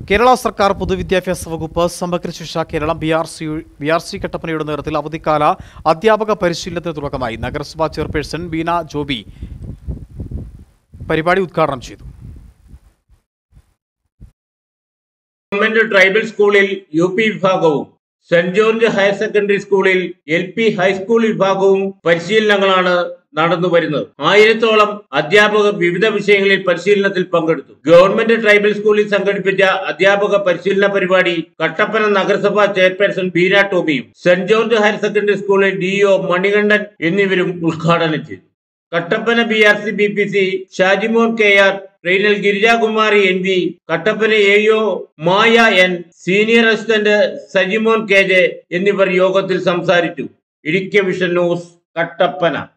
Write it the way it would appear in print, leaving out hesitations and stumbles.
കേരള സർക്കാർ പൊതുവിദ്യാഭ്യാസ വകുപ്പ് സമഗ്ര ശിക്ഷ കേരളം ബി.ആർ.സി കട്ടപ്പനയുടെ നേതൃത്വത്തിൽ അവധിക്കാല അധ്യാപക പരിശീലനത്തിന് തുടക്കമായി. നഗരസഭാ ചെയർപേഴ്സൺ ബീന ജോബി പരിപാടി ഉദ്ഘാടനം ചെയ്തു. ഗവൺമെന്റ് ട്രൈബൽ സ്കൂളിൽ യു.പി. വിഭാഗവും സെന്റ് ജോർജ് ഹയർ സെക്കൻഡറി സ്കൂളിൽ എൽ.പി. ഹൈസ്കൂൾ വിഭാഗവും പരിശീലനങ്ങളാണ് നടന്നു വരുന്നത്. 1000-ഓളം അധ്യാപകർ വിവിധ വിഷയങ്ങളിൽ പരിശീലനത്തിൽ പങ്കെടുത്തു. ഗവൺമെന്റ് ട്രൈബൽ സ്കൂളിൽ സംഘടിപ്പിച്ച അധ്യാപക പരിശീലന പരിപാടി കട്ടപ്പന നഗരസഭാ ചെയർപേഴ്സൺ ബീന ടോമിയും സെന്റ് ജോർജ് ഹയർ സെക്കൻഡറി സ്കൂളിൽ ഡിഇഒ മണികണ്ഠൻ എന്നിവരും ഉദ്ഘാടനം ചെയ്തു. Kattappana BRC BPC Shajimon KR, trainer Girijakumari NV, Kattappana AO Maya N, senior assistant Sajimon KJ എന്നിവർ യോഗത്തിൽ സംസാരിച്ചു. Idukki vision news, Kattappana.